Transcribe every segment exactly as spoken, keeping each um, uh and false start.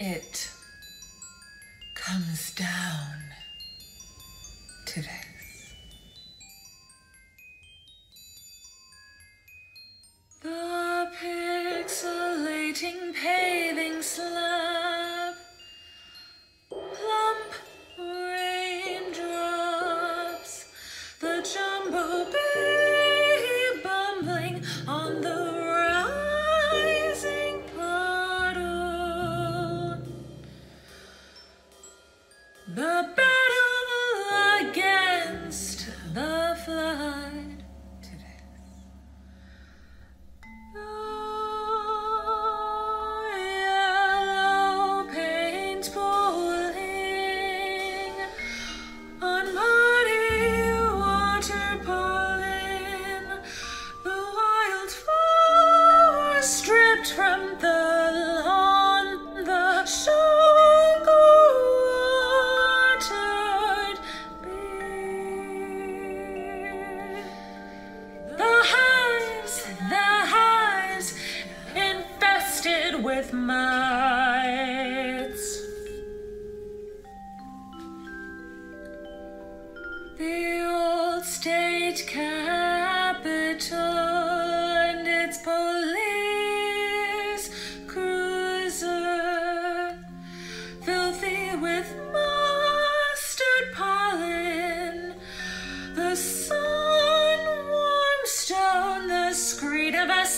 It comes down to this. The pixelating paving slab, plump raindrops, the jumbo bee bumbling on the rising puddle. The battle against the flood. With mites, the old state capital and its police cruiser, filthy with mustard pollen, the sun-warmed stone, the screed of a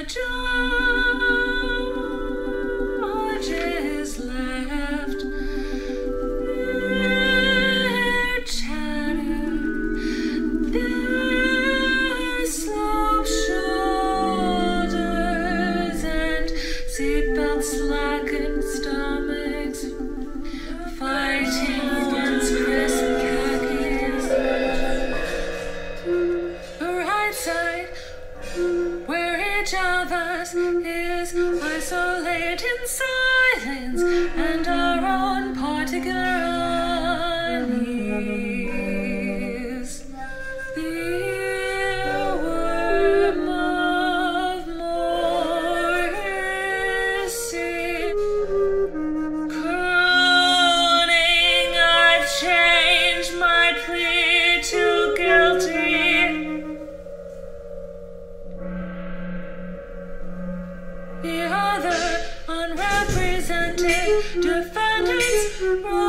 judges left their chatter, their slope shoulders and seatbelts slackened stomachs, fighting one's crisp khakis. The right side, where each of us is isolated in silence and our own particular unease. The earworm of Morrissey, crooning, I've changed my plea to guilty. The other unrepresented defendants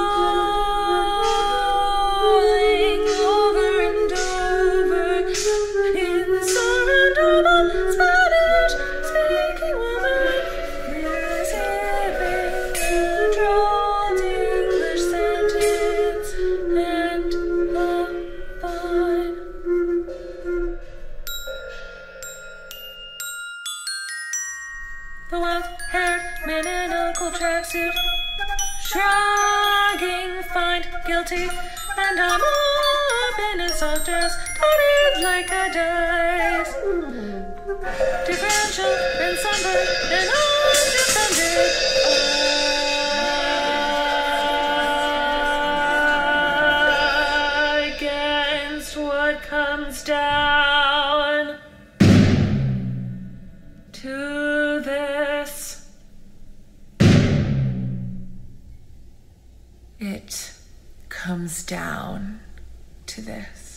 rolling over and over in surrender, Spanish speaking woman receiving a drolled English sentence and a fine. The wild-haired man in a cool tracksuit, shrugging, find guilty, and I'm up in a soft dress, dotted like a dice. Differential and sunburned and undefended against what comes down to this. It comes down to this.